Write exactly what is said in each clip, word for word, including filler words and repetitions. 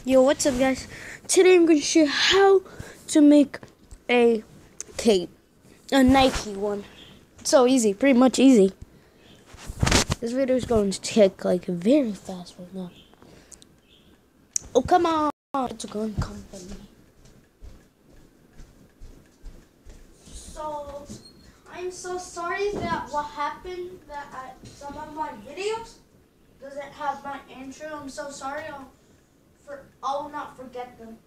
Yo, what's up guys? Today I'm going to show you how to make a cape. A Nike one. It's so easy, pretty much easy. This video is going to take like very fast right now. Oh, come on. It's a gun company. So, I'm so sorry that what happened that I, some of my videos doesn't have my intro. I'm so sorry. I'll, for, I'll not forget them.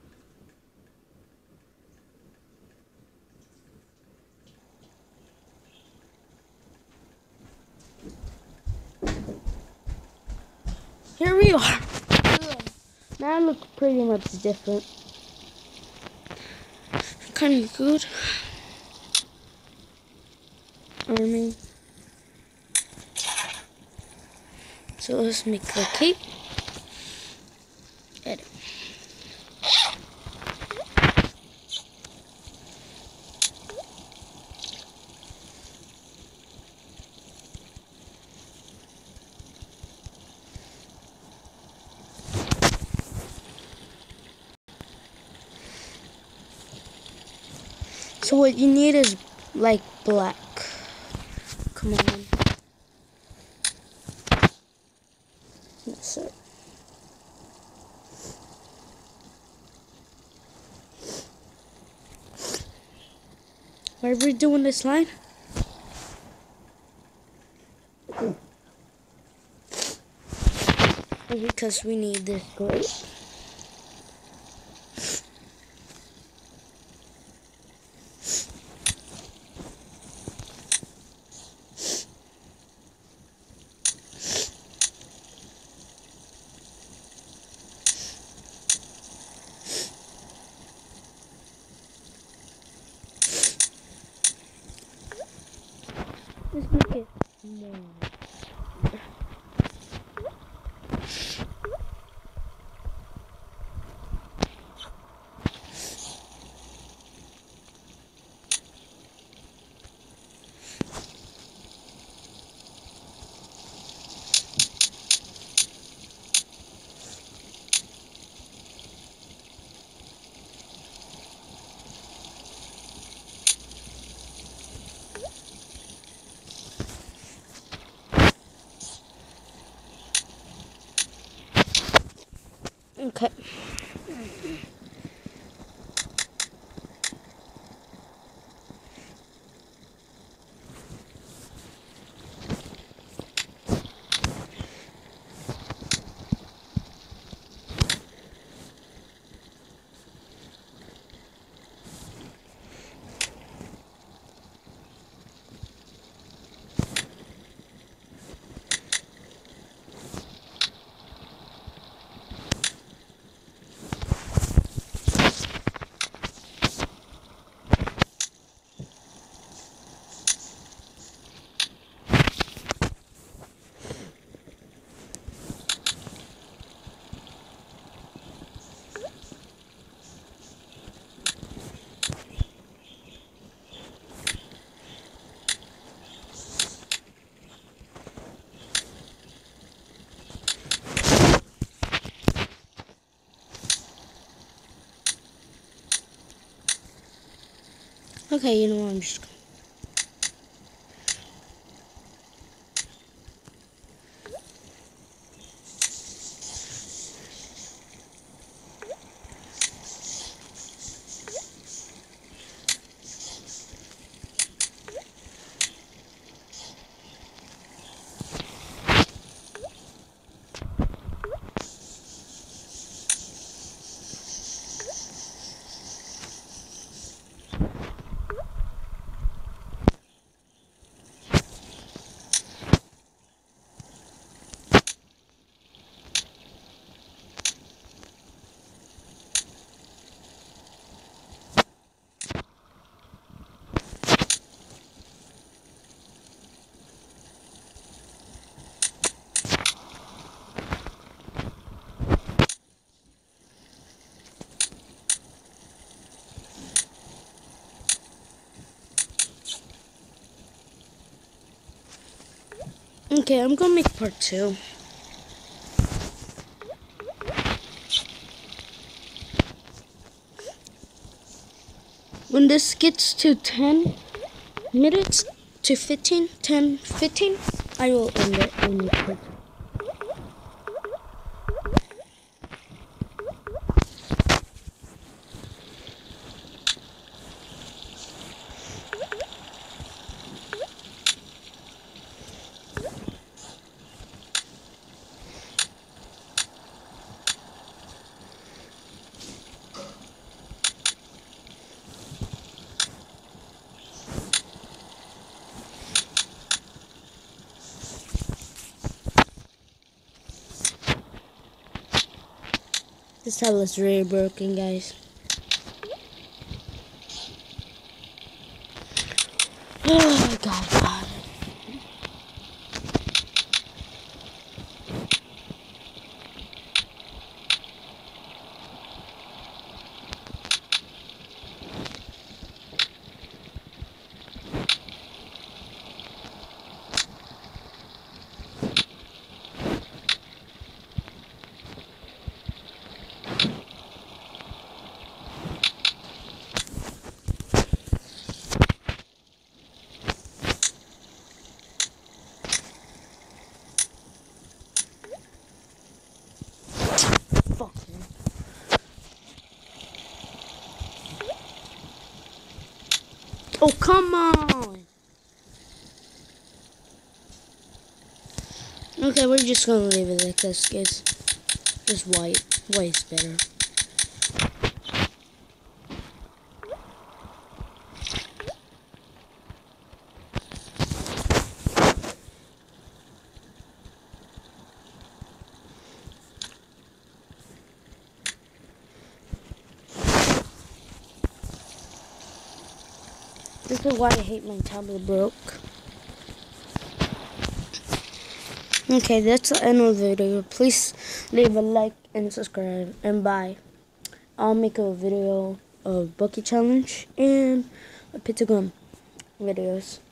Here we are. Now I look pretty much different. Kind of good. Army. So let's make the cape. Edit. So what you need is like black. Come on. That's it. Why are we doing this line? Because we need this glue. Let's make it more. Okay. Okay, you know what, I'm just gonna... Okay, I'm gonna make part two. When this gets to ten minutes to fifteen, ten, fifteen, I will end it really quick. This tablet's really broken, guys. Oh my god, god. Fuck man. Oh, come on! Okay, we're just gonna leave it like this, guys. Just white. White's better. This is why I hate my tablet broke. Okay, that's the end of the video. Please leave a like and subscribe. And bye. I'll make a video of Bucky Challenge and a Pentagon videos.